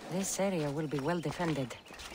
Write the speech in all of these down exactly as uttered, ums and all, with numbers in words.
This area will be well defended.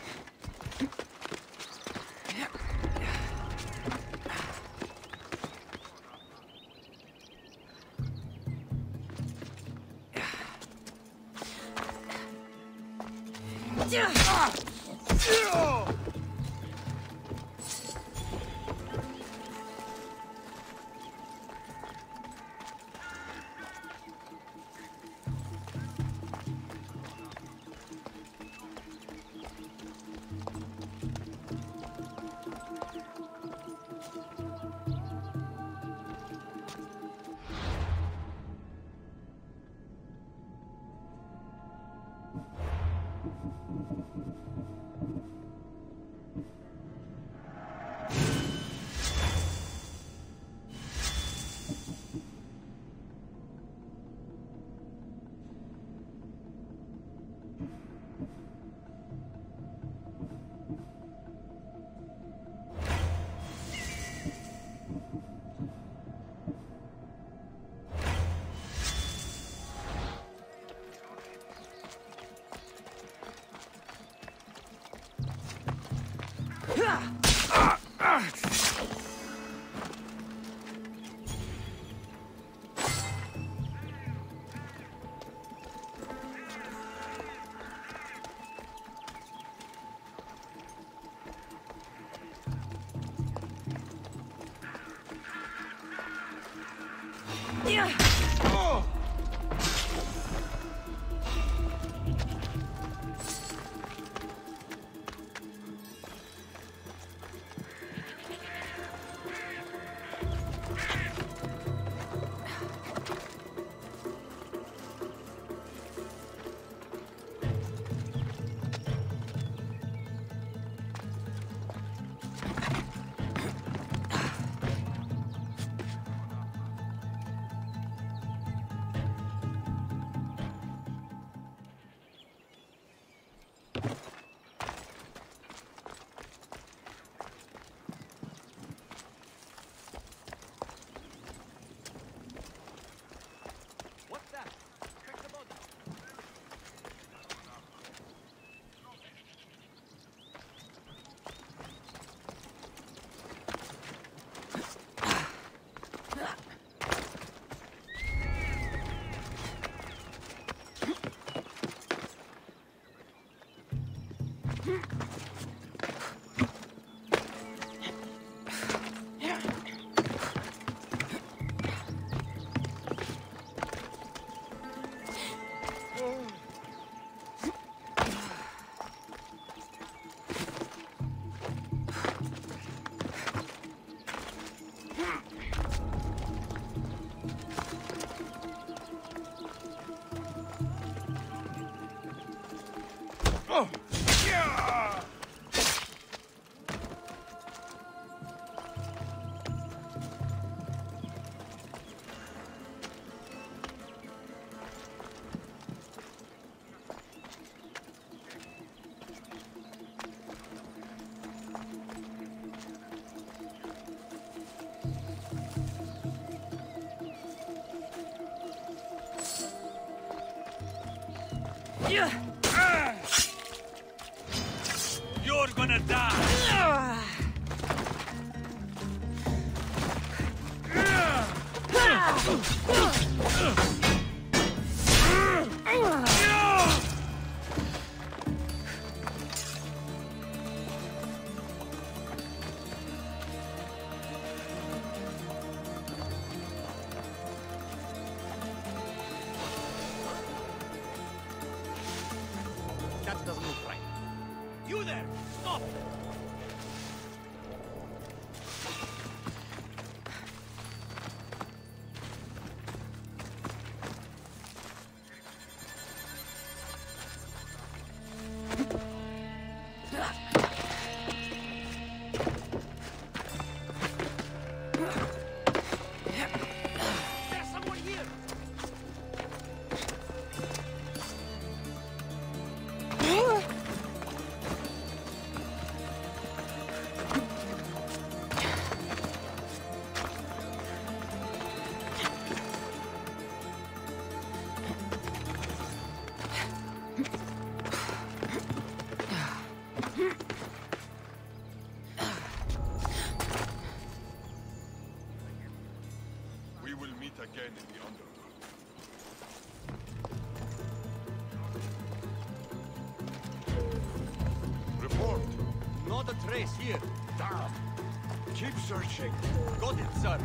Oh! Yeah! Yeah! You're gonna die! That doesn't look right. You there! Stop! There's someone here! will meet again in the underworld. Report. Not a trace here. Damn. Keep searching. Got it, sir.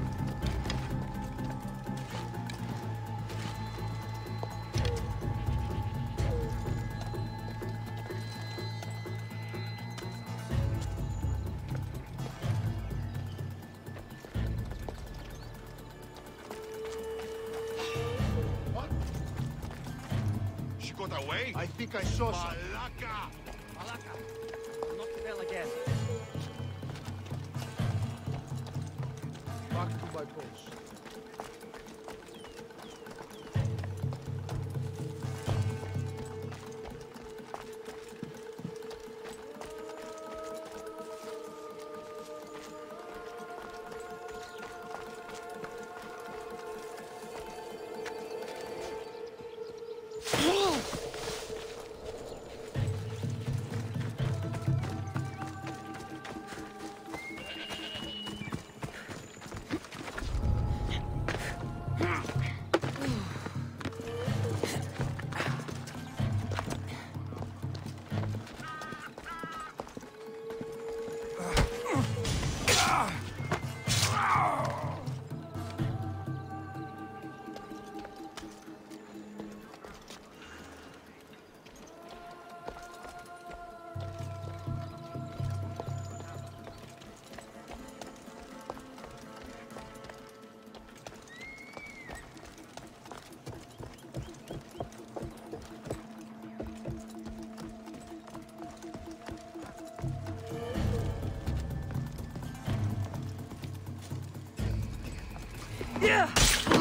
She got away? I think I saw some. Malaka! Malaka. Not well again. Back to my post. Yeah!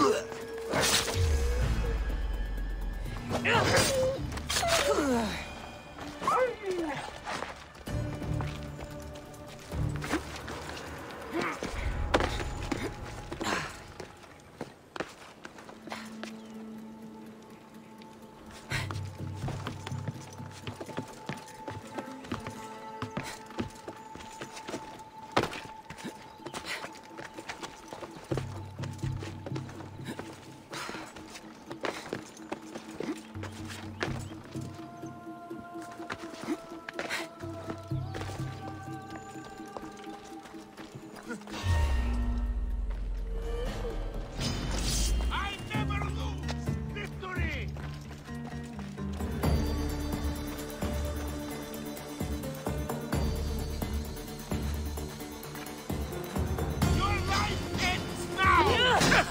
I never lose! Victory! Your life ends now!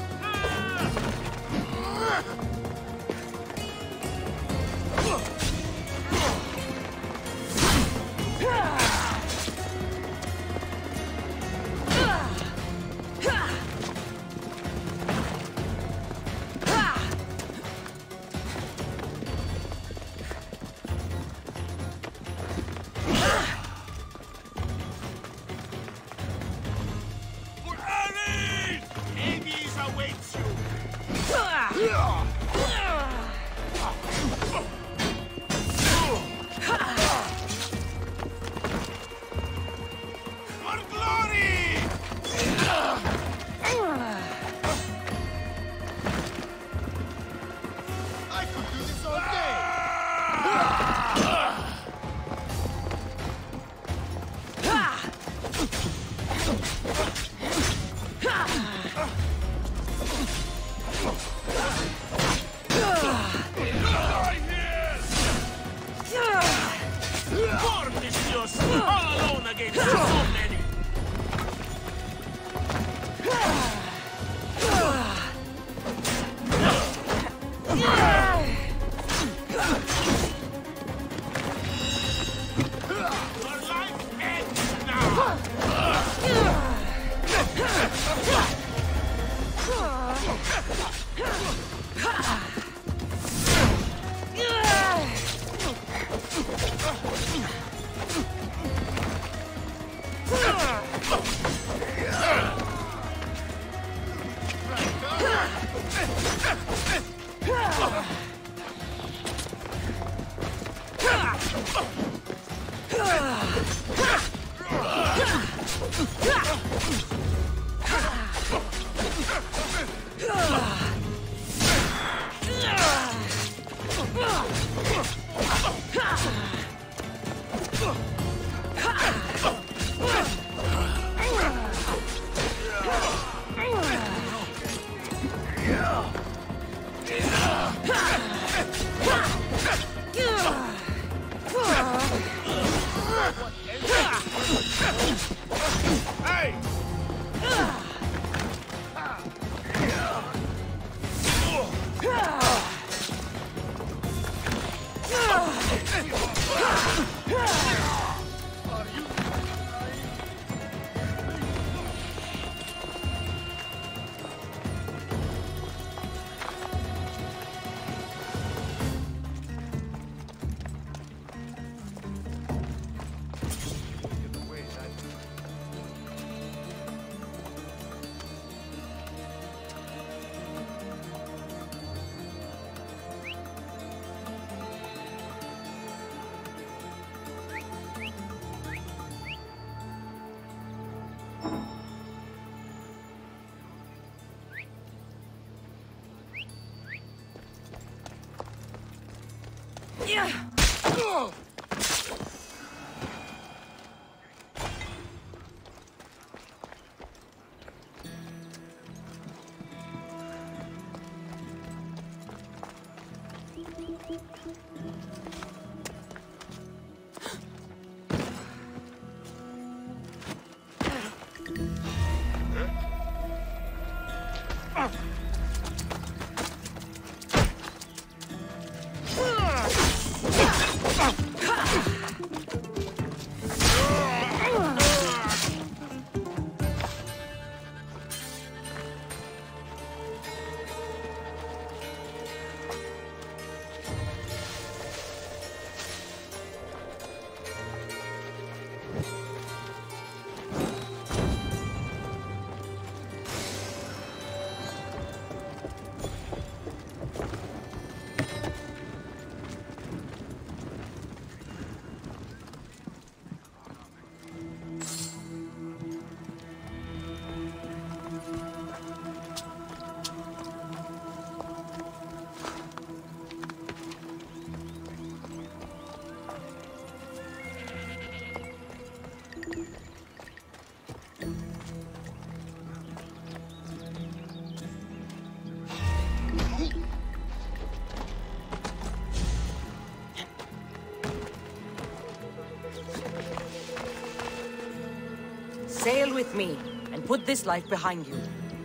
For Ares! Hades awaits you! For glory! I could do this all day! Die here! Cornelius! All alone against so many! Your life ends now! Sail with me, and put this life behind you.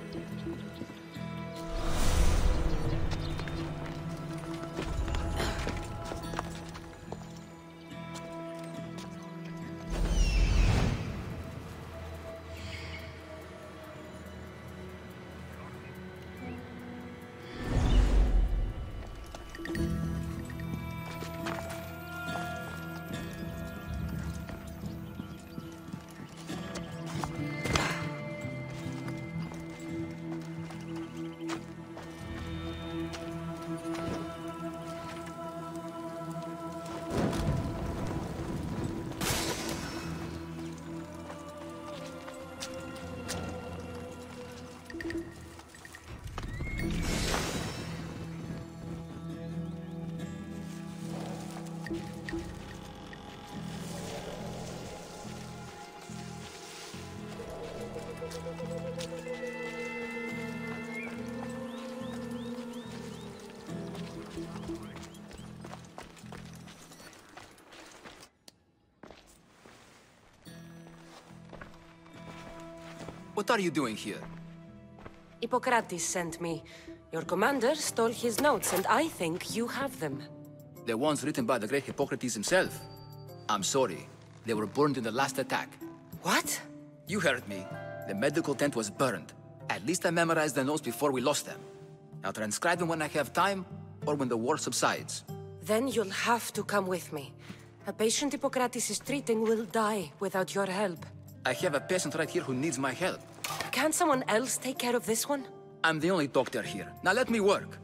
What are you doing here? Hippocrates sent me. Your commander stole his notes, and I think you have them. The ones written by the great Hippocrates himself. I'm sorry. They were burned in the last attack. What? You heard me. The medical tent was burned. At least I memorized the notes before we lost them. I'll transcribe them when I have time, or when the war subsides. Then you'll have to come with me. A patient Hippocrates is treating will die without your help. I have a patient right here who needs my help. Can't someone else take care of this one? I'm the only doctor here. Now let me work.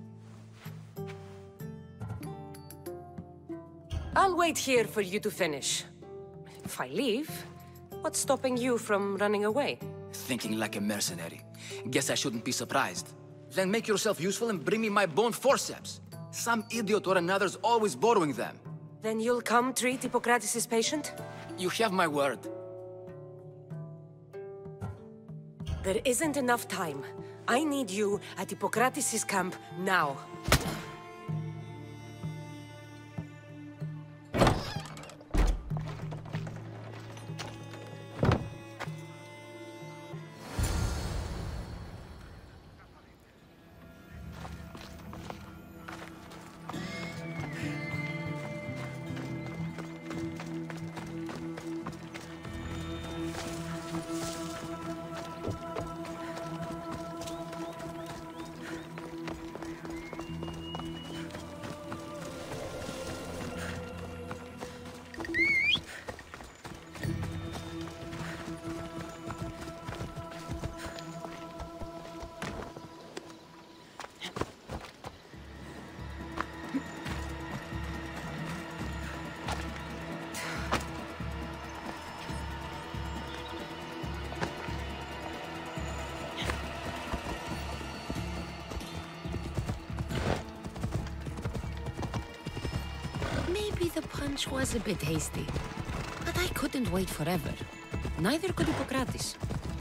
I'll wait here for you to finish. If I leave, what's stopping you from running away? Thinking like a mercenary. Guess I shouldn't be surprised. Then make yourself useful and bring me my bone forceps. Some idiot or another's always borrowing them. Then you'll come treat Hippocrates' patient? You have my word. There isn't enough time. I need you at Hippocrates' camp now. hunch was a bit hasty. But I couldn't wait forever. Neither could Hippocrates.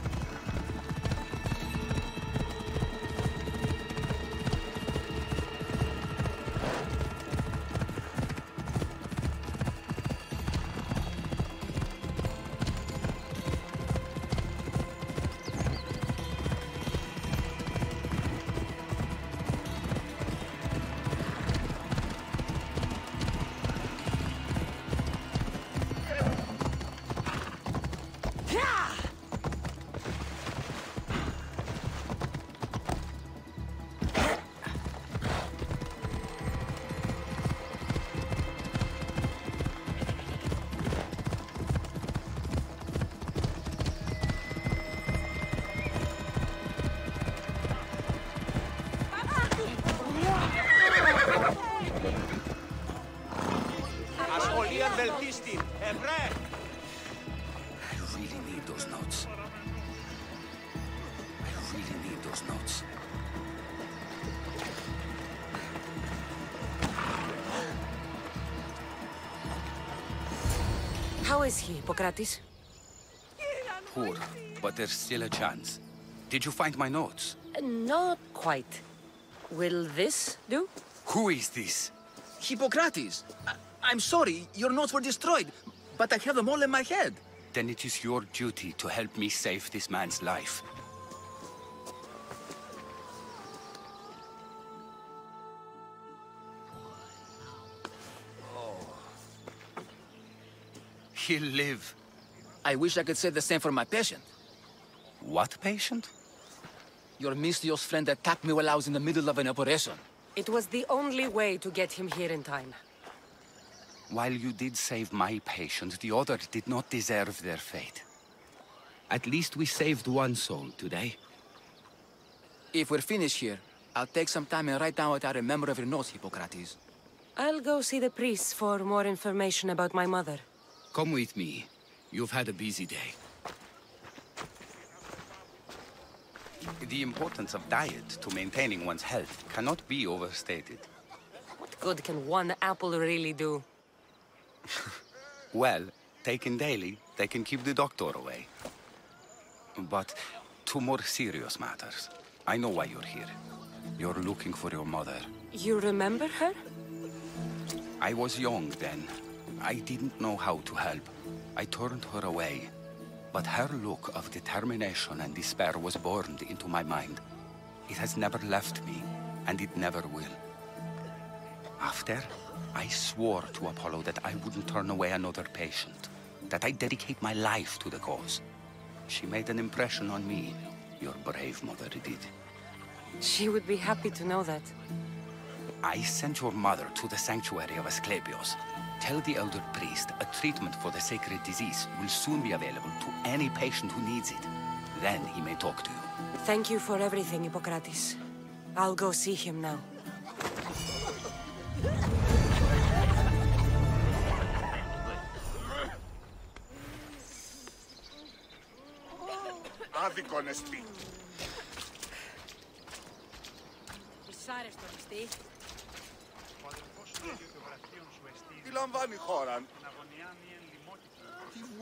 Ασχολίαν βελτίστη. Ευρέ! I really need those notes. I really need those notes. How is he, Hippocrates? Poor, but there's still a chance. Did you find my notes? Uh, not quite. Will this do? Who is this? Hippocrates! I I'm sorry, your notes were destroyed, but I have them all in my head. Then it is your duty to help me save this man's life. He'll live. I wish I could say the same for my patient. What patient? Your mysterious friend attacked me while I was in the middle of an operation. It was the only way to get him here in time. While you did save my patient, the other did not deserve their fate. At least we saved one soul today. If we're finished here, I'll take some time and write down what I remember of your notes, Hippocrates. I'll go see the priest for more information about my mother. Come with me. You've had a busy day. The importance of diet to maintaining one's health cannot be overstated. What good can one apple really do? Well, taken daily, they can keep the doctor away. But to more serious matters. I know why you're here. You're looking for your mother. You remember her? I was young then. I didn't know how to help. I turned her away. But her look of determination and despair was burned into my mind. It has never left me, and it never will. After, I swore to Apollo that I wouldn't turn away another patient, that I'd dedicate my life to the cause. She made an impression on me. Your brave mother did. She would be happy to know that. I sent your mother to the sanctuary of Asclepios. Tell the elder priest a treatment for the sacred disease will soon be available to any patient who needs it. Then he may talk to you. Thank you for everything, Hippocrates. I'll go see him now. Άδικον εστί. Δυσάρεστο νηστή. Τι λαμβάνει η χώρα.